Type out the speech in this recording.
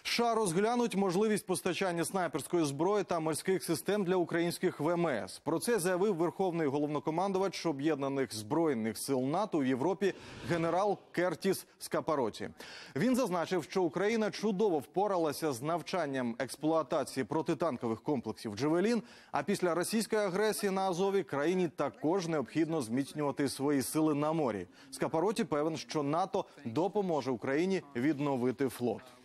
США розглянуть можливість постачання снайперської зброї та морських систем для українських ВМС. Про це заявив Верховний головнокомандувач Об'єднаних Збройних сил НАТО в Європі генерал Кертіс Скапароті. Він зазначив, що Україна чудово впоралася з навчанням експлуатації протитанкових комплексів «Джавелін», а після російської агресії на Азові країні також необхідно зміцнювати свої сили на морі. Скапароті певен, що НАТО допоможе Україні відновити флот.